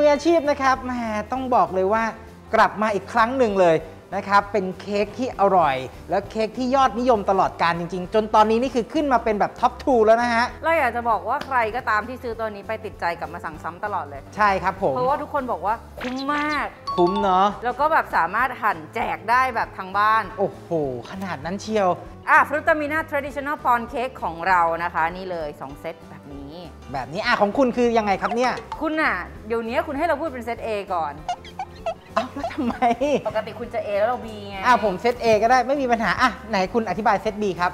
อาชีพนะครับแหมต้องบอกเลยว่ากลับมาอีกครั้งหนึ่งเลยนะครับเป็นเค้กที่อร่อยและเค้กที่ยอดนิยมตลอดกาลจริงๆจนตอนนี้นี่คือขึ้นมาเป็นแบบท็อป 2 แล้วนะฮะเราอยากจะบอกว่าใครก็ตามที่ซื้อตัวนี้ไปติดใจกลับมาสั่งซ้ำตลอดเลยใช่ครับผมเพราะว่าทุกคนบอกว่าคุ้มมากคุ้มเนาะแล้วก็แบบสามารถหั่นแจกได้แบบทางบ้านโอ้โหขนาดนั้นเชียวฟรุตามิน่า traditional pawn cake ของเรานะคะนี่เลย2เซตแบบนี้ของคุณคือยังไงครับเนี่ยคุณเดี๋ยวนี้คุณให้เราพูดเป็นเซต A ก่อนแล้วทำไมปกติคุณจะ A แล้วเรา B ไงผมเซต A ก็ได้ไม่มีปัญหาไหนคุณอธิบายเซต B ครับ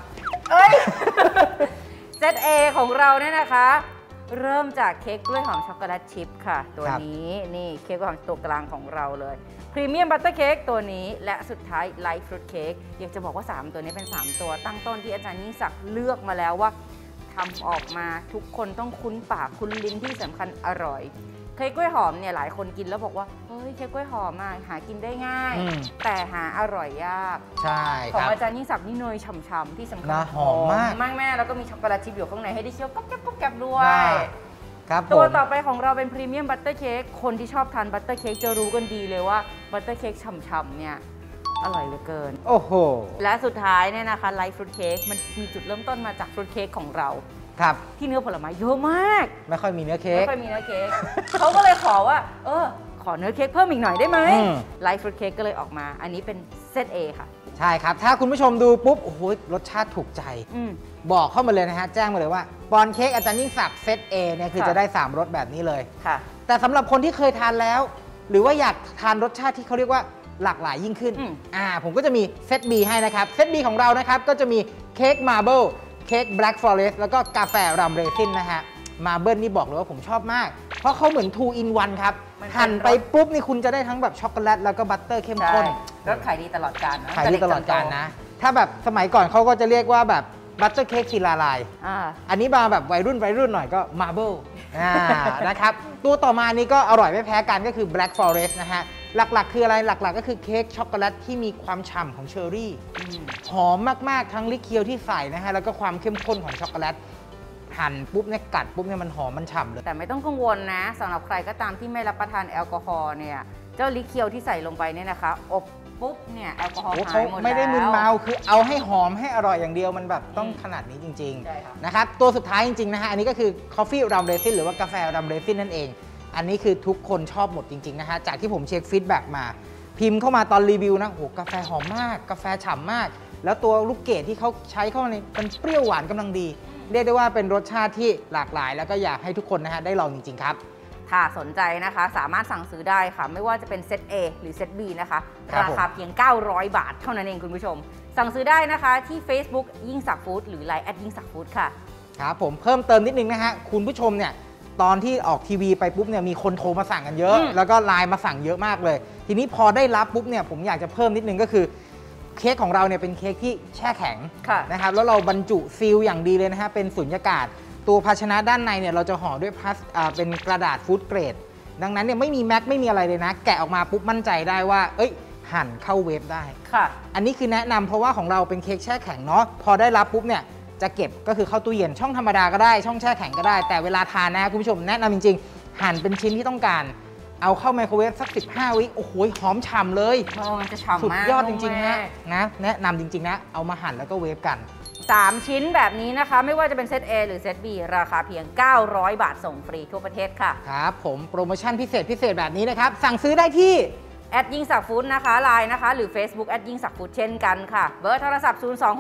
เซต A ของเราเนี่ยนะคะเริ่มจากเค้กกล้วยหอมช็อกโกแลตชิพค่ะตัวนี้นี่เค้กกล้วยหอมตัวกลางของเราเลยพรีเมียมบัตเตอร์เค้กตัวนี้และสุดท้ายไลท์ฟรุตเค้กอยากจะบอกว่า3ตัวนี้เป็น3ตัวตั้งต้นที่อาจารย์ยิ่งศักดิ์เลือกมาแล้วว่าทำออกมาทุกคนต้องคุ้นปากคุ้นลิ้นที่สำคัญอร่อยเค้กกล้วยหอมเนี่ยหลายคนกินแล้วบอกว่าเฮ้ยเค้กกล้วยหอมหากินได้ง่ายแต่หาอร่อยยากใช่ของอาจารย์ยิ่งศักดิ์นี่เนยฉ่ำๆที่สำคัญหอมมากแม่แล้วก็มีช็อกโกแลตชิพอยู่ข้างในให้ได้เคี้ยวก๊อบๆด้วยตัวต่อไปของเราเป็นพรีเมียมบัตเตอร์เค้กคนที่ชอบทานบัตเตอร์เค้กจะรู้กันดีเลยว่าบัตเตอร์เค้กฉ่ำๆเนี่ยอร่อยเหลือเกินโอ้โหและสุดท้ายเนี่ยนะคะไลท์ฟรุตเค้กมันมีจุดเริ่มต้นมาจากฟรุตเค้กของเราที่เนื้อผลไม้เยอะมากไม่ค่อยมีเนื้อเค้กเขาก็เลยขอว่าขอเนื้อเค้กเพิ่มอีกหน่อยได้ไหมไลท์ฟรุตเค้กก็เลยออกมาอันนี้เป็นเซต A ค่ะใช่ครับถ้าคุณผู้ชมดูปุ๊บโอ้โหรสชาติถูกใจบอกเข้ามาเลยนะฮะแจ้งมาเลยว่าปอนเค้กอาจารย์ยิ่งศักดิ์เซต A เนี่ยคือจะได้3รสแบบนี้เลยแต่สำหรับคนที่เคยทานแล้วหรือว่าอยากทานรสชาติที่เขาเรียกว่าหลากหลายยิ่งขึ้นผมก็จะมีเซต B ให้นะครับเซต B ของเรานะครับก็จะมีเค้กมาร์เบิลเค้กแบล็กฟอเรสต์แล้วก็กาแฟรัมเรซินนะฮะมาร์เบิลนี่บอกเลยว่าผมชอบมากเพราะเขาเหมือน 2 in 1 ครับหั่นไปปุ๊บนี่คุณจะได้ทั้งแบบช็อกโกแลตแล้วก็บัตเตอร์เข้มข้นแล้วขายดีตลอดกาลนะขายดีตลอดกาลนะถ้าแบบสมัยก่อนเขาก็จะเรียกว่าแบบบัตเตอร์เค้กศิลาลายอันนี้มาแบบวัยรุ่นหน่อยก็มาร์เบิลนะครับตัวต่อมานี้ก็อร่อยไม่แพ้กันก็คือ Black Forest นะฮะหลักๆคืออะไรหลักๆก็คือเค้กช็อกโกแลตที่มีความฉ่ำของเชอร์รี่หอมมากๆทั้งลิเคียวที่ใส่นะฮะแล้วก็ความเข้มข้นของช็อกโกแลตหั่นปุ๊บเนี่ยกัดปุ๊บเนี่ยมันหอมมันฉ่ำเลยแต่ไม่ต้องกังวลนะสำหรับใครก็ตามที่ไม่รับประทานแอลกอฮอล์เนี่ยเจ้าลิเคียวที่ใส่ลงไปเนี่ยนะคะอบปุ๊บเนี่ยแอลกอฮอล์หายหมดแล้วไม่ได้มึนเมาคือเอาให้หอมให้อร่อยอย่างเดียวมันแบบต้องขนาดนี้จริงๆนะครับตัวสุดท้ายจริงๆนะฮะอันนี้ก็คือ Coffee Rum Resin หรือว่ากาแฟ Rum Resin นั่นเองอันนี้คือทุกคนชอบหมดจริงๆนะฮะจากที่ผมเช็คฟีดแบ็กมาพิมพ์เข้ามาตอนรีวิวนะโอ้กาแฟหอมมากกาแฟฉ่ำมากแล้วตัวลูกเกดที่เขาใช้เข้ามาเป็นเปรี้ยวหวานกำลังดีเรียกได้ว่าเป็นรสชาติที่หลากหลายแล้วก็อยากให้ทุกคนนะฮะได้ลองจริงๆครับถ้าสนใจนะคะสามารถสั่งซื้อได้ค่ะไม่ว่าจะเป็นเซต A หรือเซต B นะคะราคาเพียง900 บาทเท่านั้นเองคุณผู้ชมสั่งซื้อได้นะคะที่ Facebook ยิ่งศักดิ์ฟู้ดหรือ Line ยิ่งศักดิ์ฟู้ดค่ะครับผมเพิ่มเติมนิดนึงนะฮะคุณผู้ชมเนี่ยตอนที่ออกทีวีไปปุ๊บเนี่ยมีคนโทรมาสั่งกันเยอะแล้วก็ไลน์มาสั่งเยอะมากเลยทีนี้พอได้รับปุ๊บเนี่ยผมอยากจะเพิ่มนิดนึงก็คือเค้กของเราเนี่ยเป็นเค้กที่แช่แข็งนะครับแล้วเราบรรจุซีลอย่างดีเลยนะฮะเป็นสุญญากาศตัวภาชนะด้านในเนี่ยเราจะห่อด้วยเป็นกระดาษฟู้ดเกรดดังนั้นเนี่ยไม่มีแม็กไม่มีอะไรเลยนะแกะออกมาปุ๊บมั่นใจได้ว่าหั่นเข้าเวฟได้อันนี้คือแนะนำเพราะว่าของเราเป็นเค้กแช่แข็งเนาะพอได้รับปุ๊บเนี่ยจะเก็บก็คือเข้าตู้เย็นช่องธรรมดาก็ได้ช่องแช่แข็งก็ได้แต่เวลาทานนะคุณผู้ชมแนะนำจริงๆหั่นเป็นชิ้นที่ต้องการเอาเข้าไมโครเวฟสัก15 วิโอ้โหหอมฉ่ำเลยมันจะฉ่ำมากสุดยอดจริงๆนะแนะนำจริงๆนะเอามาหั่นแล้วก็เวฟกัน 3ชิ้นแบบนี้นะคะไม่ว่าจะเป็นเซต A หรือเซต B ราคาเพียง900 บาทส่งฟรีทั่วประเทศค่ะครับผมโปรโมชั่นพิเศษแบบนี้นะครับสั่งซื้อได้ที่ยิ่งศักดิ์ฟู้ดนะคะ Line นะคะหรือ Facebook ยิ่งศักดิ์ฟู้ดเช่นกันค่ะเบอร์โทรศัพท์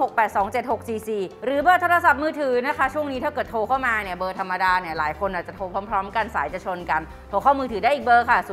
026827644หรือเบอร์โทรศัพท์มือถือนะคะช่วงนี้ถ้าเกิดโทรเข้ามาเนี่ยเบอร์ธรรมดาเนี่ยหลายคนอาจจะโทรพร้อมๆกันสายจะชนกันโทรเข้ามือถือได้อีกเบอร์ค่ะ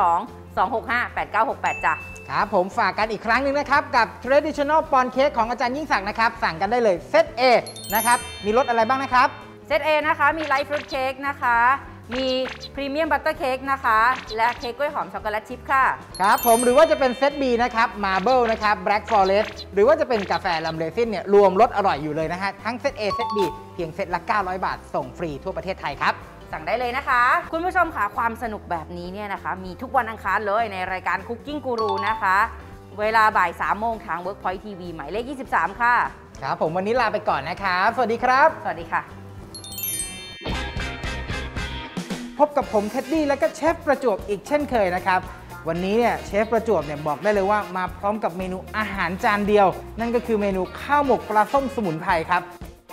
092-265-8968จ้ะครับผมฝากกันอีกครั้งหนึ่งนะครับกับ Traditional Pawn Cake ของอาจารย์ยิ่งศักดิ์นะครับสั่งกันได้เลยเซต A นะครับมีรสอะไรบ้างนะครับเซต A นะคะมีไลท์ฟรุตเค้กนะคะมีพรีเมียมบัตเตอร์เค้กนะคะและเค้กกล้วยหอมช็อกโกแลตชิพค่ะครับผมหรือว่าจะเป็นเซต B นะครับมาร์เบิลนะครับแบล็กฟอเรสต์หรือว่าจะเป็นกาแฟลัมเรซินเนี่ยรวมรสอร่อยอยู่เลยนะฮะทั้งเซต A เซต B เพียงเซตละ900 บาทส่งฟรีทั่วประเทศไทยครับสั่งได้เลยนะคะคุณผู้ชมค่ะความสนุกแบบนี้เนี่ยนะคะมีทุกวันอังคารเลยในรายการ Cooking Guru นะคะเวลาบ่าย 3 โมงทาง Workpoint TV หมายเลข23ค่ะครับผมวันนี้ลาไปก่อนนะครับสวัสดีครับสวัสดีค่ะบกับผมเท็ดดี้และก็เชฟประจวบอีกเช่นเคยนะครับวันนี้เนี่ยเชฟประจวบเนี่ยบอกได้เลยว่ามาพร้อมกับเมนูอาหารจานเดียวนั่นก็คือเมนูข้าวหมกปลาส้มสมุนไพรครับ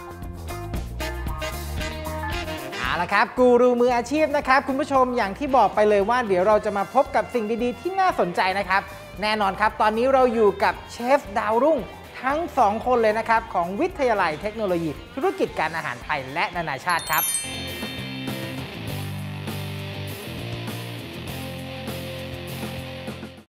เอาละครับกูรูมืออาชีพนะครับคุณผู้ชมอย่างที่บอกไปเลยว่าเดี๋ยวเราจะมาพบกับสิ่งดีๆที่น่าสนใจนะครับแน่นอนครับตอนนี้เราอยู่กับเชฟดาวรุ่งทั้ง2คนเลยนะครับของวิทยาลัยเทคโนโลยีธุรกิจการอาหารไทยและนานาชาติครับ